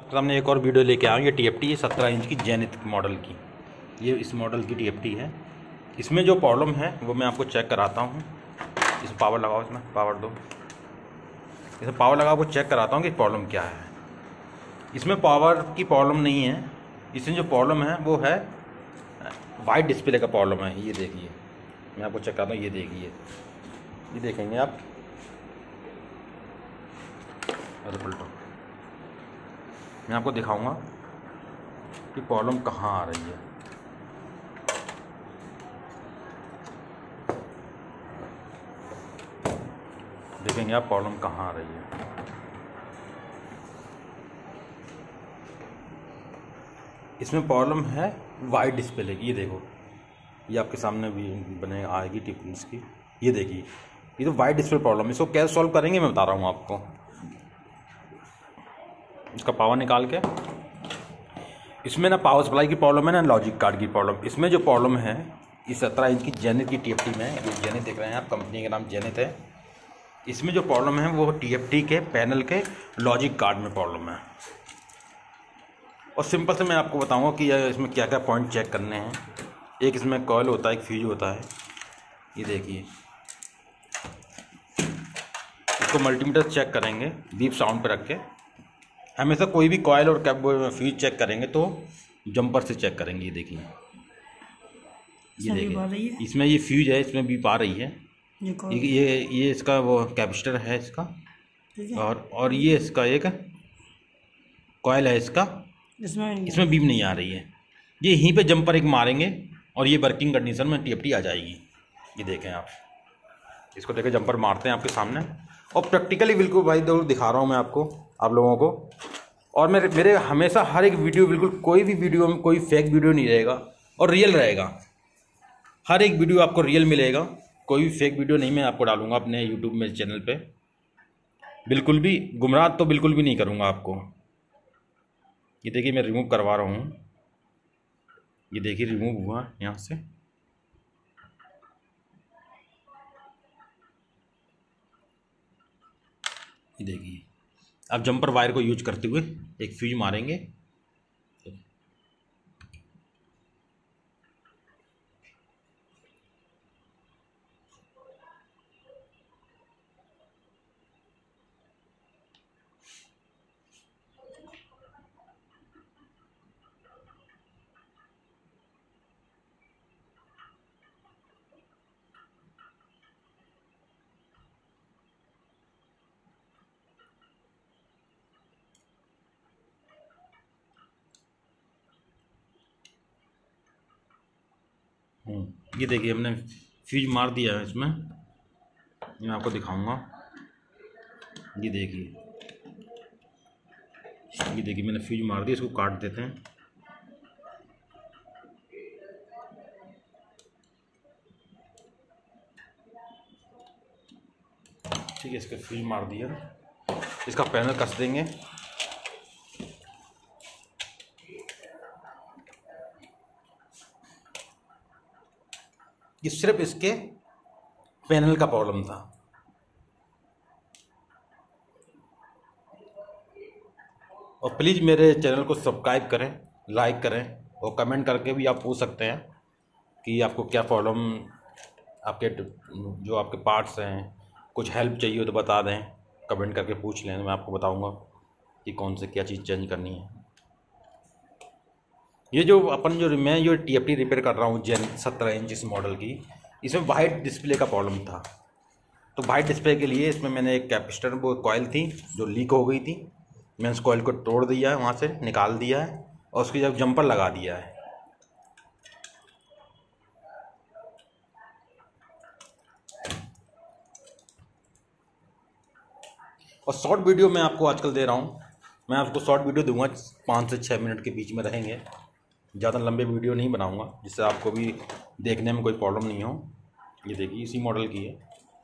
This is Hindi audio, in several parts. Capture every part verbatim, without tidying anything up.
सामने एक और वीडियो लेके आऊँ। ये टी एफ टी है सत्रह इंच की जेनिथ मॉडल की। ये इस मॉडल की टी एफ टी है। इसमें जो प्रॉब्लम है वो मैं आपको चेक कराता हूँ। इसमें पावर लगाओ, इसमें पावर दो, इसमें पावर लगाओ, आपको चेक कराता हूँ कि प्रॉब्लम क्या है। इसमें पावर की प्रॉब्लम नहीं है, इसमें जो प्रॉब्लम है वो है वाइट डिस्प्ले का प्रॉब्लम है। ये देखिए, मैं आपको चेक कराता हूँ। ये देखिए, ये देखेंगे आप, अरे पलटो, मैं आपको दिखाऊंगा कि प्रॉब्लम कहाँ आ रही है। देखेंगे आप प्रॉब्लम कहाँ आ रही है। इसमें प्रॉब्लम है वाइट डिस्प्ले की। ये देखो, ये आपके सामने भी बने आएगी टिप इसकी। ये देखिए, ये तो वाइट डिस्प्ले प्रॉब्लम है। इसको कैसे सॉल्व करेंगे मैं बता रहा हूँ आपको। इसका पावर निकाल के, इसमें ना पावर सप्लाई की प्रॉब्लम है ना लॉजिक कार्ड की प्रॉब्लम। इसमें जो प्रॉब्लम है इस सत्रह इंच की जेनिथ की टी एफ टी में, जो जेनिथ देख रहे हैं आप, कंपनी का नाम जेनिथ है। इसमें जो प्रॉब्लम है वो टी एफ टी के पैनल के लॉजिक कार्ड में प्रॉब्लम है। और सिंपल से मैं आपको बताऊंगा कि इसमें क्या क्या पॉइंट चेक करने हैं। एक इसमें कॉइल होता है, एक फ्यूज होता है। ये देखिए, इसको मल्टीमीटर चेक करेंगे बीप साउंड पर रख के। हमेशा कोई भी कॉइल और कैप फ्यूज चेक करेंगे तो जंपर से चेक करेंगे। ये देखिए, ये देखिए, इसमें ये फ्यूज है, इसमें बीप आ रही है। ये ये ये इसका वो कैपेसिटर है इसका, और और ये इसका एक कॉइल है इसका, इसमें इसमें बीप नहीं आ रही है। ये यहीं पे जंपर एक मारेंगे और ये वर्किंग कंडीशन में टी एफ टी आ जाएगी। ये देखें आप, इसको देखें, जंपर मारते हैं आपके सामने और प्रैक्टिकली बिल्कुल भाई दो दिखा रहा हूँ मैं आपको, आप लोगों को। और मेरे मेरे हमेशा हर एक वीडियो, बिल्कुल कोई भी वीडियो में कोई फेक वीडियो नहीं रहेगा और रियल रहेगा। हर एक वीडियो आपको रियल मिलेगा, कोई भी फेक वीडियो नहीं मैं आपको डालूंगा अपने यूट्यूब में चैनल पे। बिल्कुल भी गुमराह तो बिल्कुल भी नहीं करूँगा आपको। ये देखिए, मैं रिमूव करवा रहा हूँ। ये देखिए, रिमूव हुआ यहाँ से। ये देखिए, अब जंपर वायर को यूज करते हुए एक फ्यूज मारेंगे। ये देखिए, हमने फ्यूज मार दिया है इसमें। मैं आपको दिखाऊंगा। ये देखिए, ये देखिए, मैंने फ्यूज मार दिया। इसको काट देते हैं। ठीक है, इसका फ्यूज मार दिया। इसका पैनल कस देंगे। ये सिर्फ इसके पैनल का प्रॉब्लम था। और प्लीज़ मेरे चैनल को सब्सक्राइब करें, लाइक करें और कमेंट करके भी आप पूछ सकते हैं कि आपको क्या प्रॉब्लम, आपके जो आपके पार्ट्स हैं, कुछ हेल्प चाहिए हो तो बता दें। कमेंट करके पूछ लें, मैं आपको बताऊंगा कि कौन से क्या चीज़ चेंज करनी है। ये जो अपन जो मैं जो टी एफ टी रिपेयर कर रहा हूँ जेन सत्रह इंच इस मॉडल की, इसमें वाइट डिस्प्ले का प्रॉब्लम था। तो वाइट डिस्प्ले के लिए इसमें मैंने एक कैपेसिटर, वो कॉइल थी जो लीक हो गई थी, मैंने उस कॉइल को तोड़ दिया है, वहाँ से निकाल दिया है और उसकी जब जंपर लगा दिया है। और शॉर्ट वीडियो मैं आपको आजकल दे रहा हूँ। मैं आपको शॉर्ट वीडियो दूंगा, पाँच से छः मिनट के बीच में रहेंगे। ज़्यादा लंबे वीडियो नहीं बनाऊंगा, जिससे आपको भी देखने में कोई प्रॉब्लम नहीं हो। ये देखिए, इसी मॉडल की है।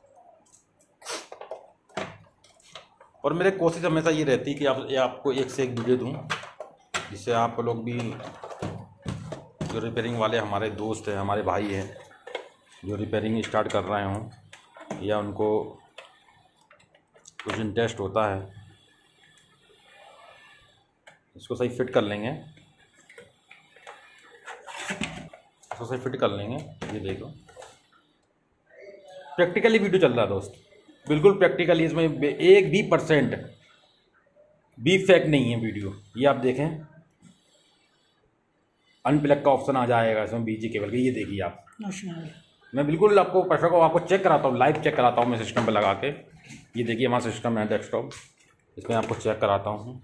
और मेरे कोशिश हमेशा ये रहती है कि आप ये आपको एक से एक वीडियो दूं, जिससे आप लोग भी, जो रिपेयरिंग वाले हमारे दोस्त हैं, हमारे भाई हैं, जो रिपेयरिंग स्टार्ट कर रहे हों या उनको कुछ इंटरेस्ट होता है इसको सही फिट कर लेंगे, इसको सही फिट कर लेंगे। ये देखो प्रैक्टिकली वीडियो चल रहा है दोस्त, बिल्कुल प्रैक्टिकली, इसमें एक भी परसेंट भी फेक नहीं है वीडियो। ये आप देखें, अनप्लग का ऑप्शन आ जाएगा इसमें बीजी केबल के। ये देखिए आप, मैं बिल्कुल आपको परफेक्ट आपको चेक कराता हूँ, लाइव चेक कराता हूँ मैं सिस्टम पे लगा के। ये देखिए हमारा सिस्टम है डेस्कटॉप, इसमें आपको चेक कराता हूँ।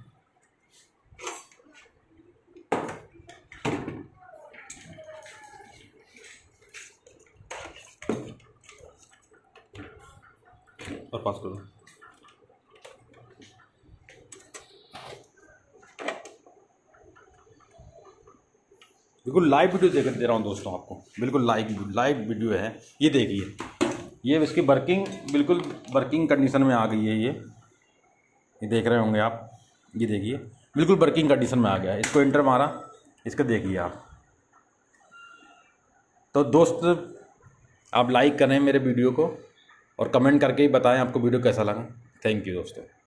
और पास करो, बिल्कुल लाइव वीडियो देख दे रहा हूँ दोस्तों आपको, बिल्कुल लाइव लाइव वीडियो है। ये देखिए, ये इसकी वर्किंग बिल्कुल वर्किंग कंडीशन में आ गई है। ये ये देख रहे होंगे आप, ये देखिए बिल्कुल वर्किंग कंडीशन में आ गया है। इसको एंटर मारा, इसको देखिए आप। तो दोस्त आप लाइक करें मेरे वीडियो को और कमेंट करके ही बताएं आपको वीडियो कैसा लगा। थैंक यू दोस्तों।